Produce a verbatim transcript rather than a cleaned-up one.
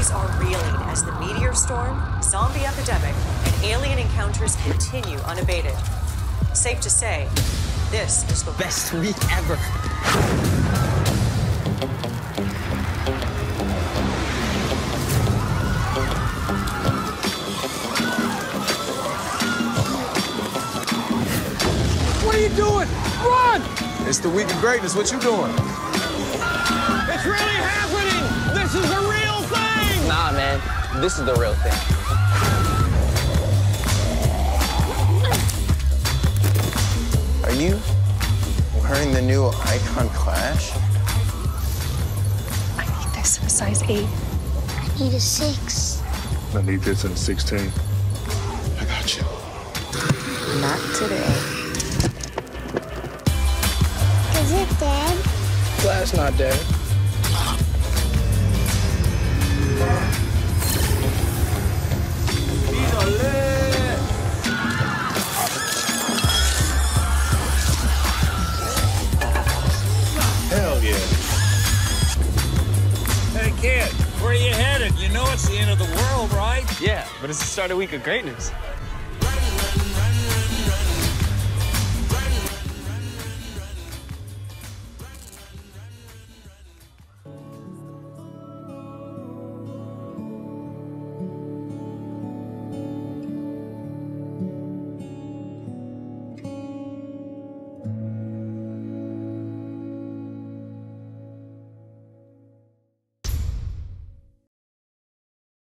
seas are reeling as the meteor storm, zombie epidemic, and alien encounters continue unabated. Safe to say, this is the best week ever. What are you doing? Run! It's the week of greatness. What you doing? It's really happening! This is the real thing! Nah, man. This is the real thing. Are you wearing the new Icon Clash? I need this in a size eight. I need a six. I need this in a sixteen. I got you. Not today. Is it dead? Class not dead. Hell yeah. Hey, kid, where are you headed? You know it's the end of the world, right? Yeah, but it's the start of week of greatness.